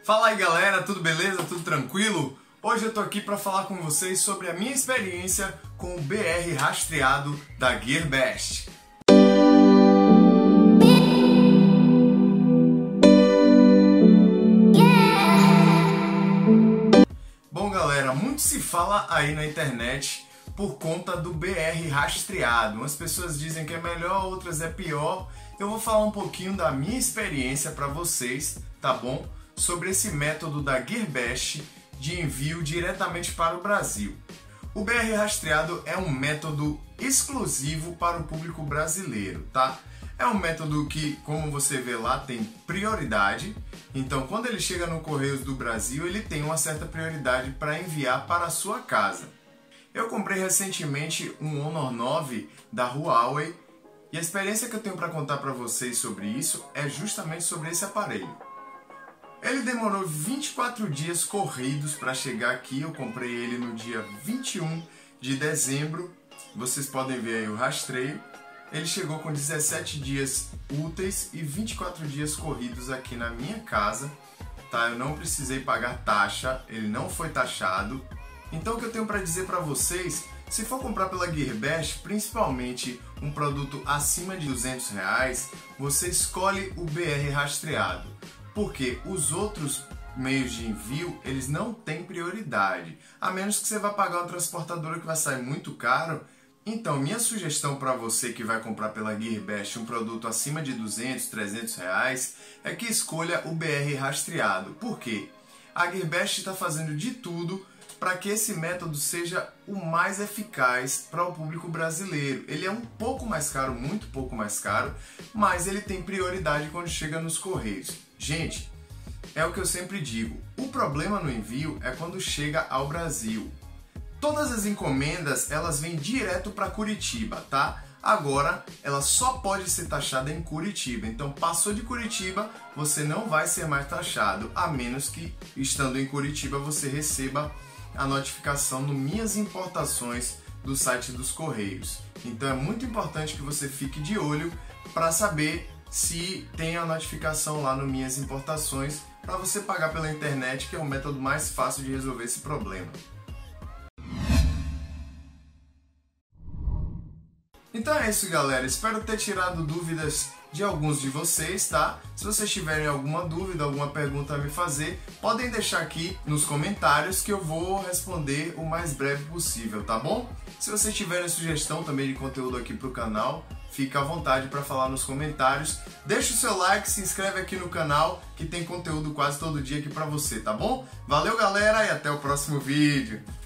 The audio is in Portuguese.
Fala aí galera, tudo beleza? Tudo tranquilo? Hoje eu tô aqui para falar com vocês sobre a minha experiência com o BR rastreado da Gearbest. Bom galera, muito se fala aí na internet por conta do BR rastreado. Umas pessoas dizem que é melhor, outras é pior. Eu vou falar um pouquinho da minha experiência para vocês, tá bom? Sobre esse método da Gearbest de envio diretamente para o Brasil. O BR rastreado é um método exclusivo para o público brasileiro, tá? É um método que, como você vê lá, tem prioridade. Então, quando ele chega no Correios do Brasil, ele tem uma certa prioridade para enviar para a sua casa. Eu comprei recentemente um Honor 9 da Huawei e a experiência que eu tenho para contar para vocês sobre isso é justamente sobre esse aparelho. Ele demorou 24 dias corridos para chegar aqui. Eu comprei ele no dia 21 de dezembro. Vocês podem ver aí o rastreio. Ele chegou com 17 dias úteis e 24 dias corridos aqui na minha casa. Tá? Eu não precisei pagar taxa, ele não foi taxado. Então o que eu tenho para dizer para vocês, se for comprar pela Gearbest, principalmente um produto acima de R$200, você escolhe o BR rastreado. Porque os outros meios de envio, eles não têm prioridade. A menos que você vá pagar uma transportadora que vai sair muito caro. Então, minha sugestão para você que vai comprar pela Gearbest um produto acima de R$200, R$300, é que escolha o BR rastreado. Por quê? A Gearbest está fazendo de tudo para que esse método seja o mais eficaz para o público brasileiro. Ele é um pouco mais caro, muito pouco mais caro, mas ele tem prioridade quando chega nos Correios. Gente, é o que eu sempre digo, o problema no envio é quando chega ao Brasil. Todas as encomendas, elas vêm direto para Curitiba, tá? Agora, ela só pode ser taxada em Curitiba. Então, passou de Curitiba, você não vai ser mais taxado, a menos que, estando em Curitiba, você receba a notificação no Minhas Importações do site dos Correios. Então, é muito importante que você fique de olho para saber se tem a notificação lá no Minhas Importações para você pagar pela internet, que é o método mais fácil de resolver esse problema. Então é isso, galera. Espero ter tirado dúvidas de alguns de vocês, tá? Se vocês tiverem alguma dúvida, alguma pergunta a me fazer, podem deixar aqui nos comentários que eu vou responder o mais breve possível, tá bom? Se vocês tiverem sugestão também de conteúdo aqui pro canal, fica à vontade para falar nos comentários. Deixa o seu like, se inscreve aqui no canal, que tem conteúdo quase todo dia aqui para você, tá bom? Valeu, galera, e até o próximo vídeo.